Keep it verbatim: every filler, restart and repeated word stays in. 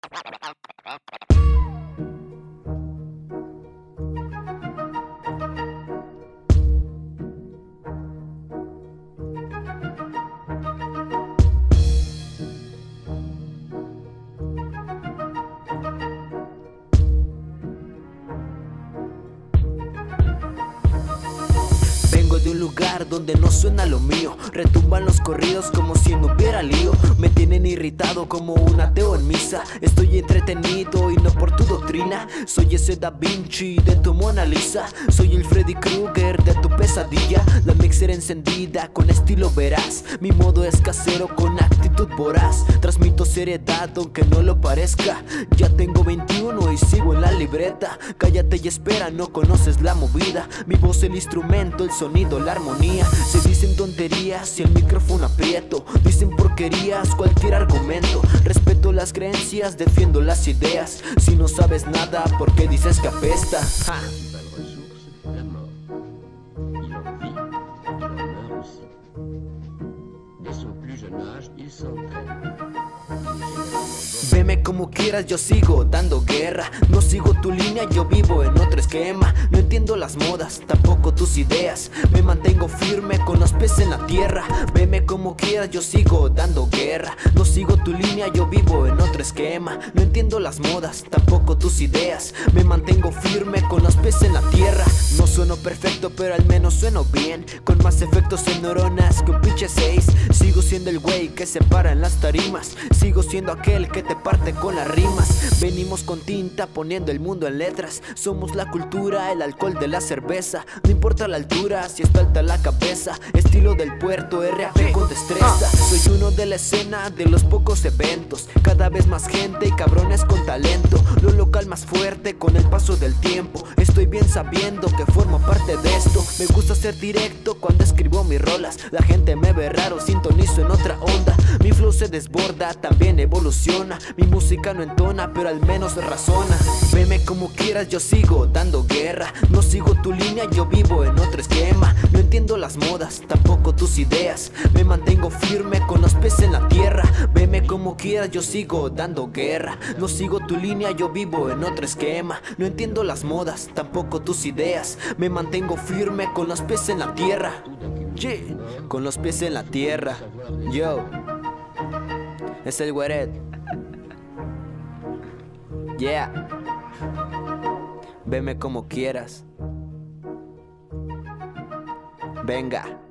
Vengo de un lugar donde no suena lo mío. Retumban los corridos como si no hubiera lío. Me tienen irritado como un ateo en misa. Estoy entretenido y no por tu doctrina. Soy ese Da Vinci de tu Mona Lisa. Soy el Freddy Krueger de tu pesadilla. La mixer encendida con estilo veraz. Mi modo es casero con actitud voraz. Transmito seriedad aunque no lo parezca. Ya tengo veintiuno y sigo en la libreta. Cállate y espera, no conoces la movida. Mi voz el instrumento, el sonido, la armonía. Se dicen tonterías y el micrófono aprieto. Dicen porquerías, cualquier argumento. Respeto las creencias, defiendo las ideas. Si no sabes nada, ¿por qué dices que apesta? Ja. Veme como quieras, yo sigo dando guerra. No sigo tu línea, yo vivo en otro esquema. No entiendo las modas, tampoco tus ideas. Me mantengo firme con los pies en la tierra. Veme como quieras, yo sigo dando guerra. No sigo tu línea, yo vivo en otro esquema. No entiendo las modas, tampoco tus ideas. Me mantengo firme con los pies en la tierra. No sueno perfecto, pero al menos sueno bien. Con más efectos en neuronas que un pinche seis. Sigo siendo el güey que se para en las tarimas. Sigo siendo aquel que te parte con las rimas. Venimos con tinta poniendo el mundo en letras. Somos la cultura, el alcohol de la cerveza. No importa la altura, si está alta la cabeza. Estilo del puerto, R A P con destreza. Soy uno de la escena, de los pocos eventos. Cada vez más gente y cabrones con talento. Lo local más fuerte con el paso del tiempo. Estoy bien sabiendo que formo parte de esto. Me gusta ser directo cuando escribo mis rolas. La gente me ve raro, sintonizo en otra onda. Mi flow se desborda, también evoluciona. Mi música no entona, pero al menos razona. Veme como quieras, yo sigo dando guerra. No sigo tu línea, yo vivo en otro esquema. No entiendo las modas, tampoco tus ideas. Me mantengo firme con los pies en la tierra. Veme como quieras, yo sigo dando guerra. No sigo tu línea, yo vivo en otro esquema. No entiendo las modas, tampoco tus ideas. Me mantengo firme con los pies en la tierra. Yeah. Con los pies en la tierra. Yo, es el Gueret. Yeah. Veme como quieras. Venga.